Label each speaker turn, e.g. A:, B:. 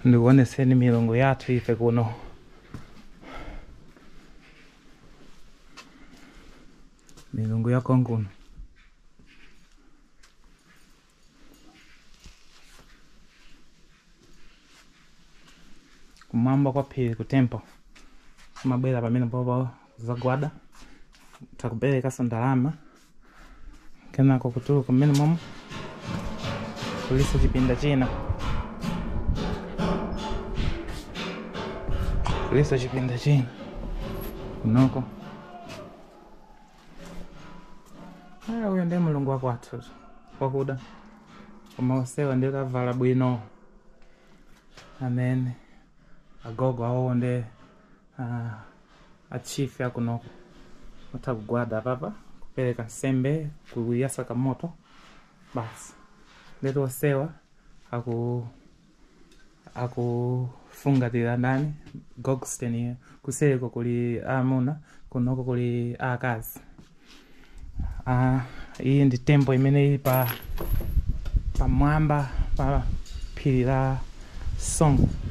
A: ndikuoneseni milungu yathu ife kuno. Milungu ya konkuno. Kumamba kwa phiri ku temple. Kumabwera pamene popo zagwada. Takubeleka ndalama. Kenako kutuluka mmene momo. Kuliso chipinda china. Kuliso chipinda china. Kunoko. Uyo ndiye mulungu wako athu. Kwakuda. Kumaosewa ndiye kavala bwino. Amen. Agogo awo ndiye achief ya kunoko. Utakugwada papa. Kupeleka nsembe. Kuyasa kamoto. Basi. Leto osewa. Fungatira ndani. Gogsteni. Kusereko kuli amuna. Kunoko kuli akazi. Hii ndi tempo imene ili pa mwamba pa phiri la Song.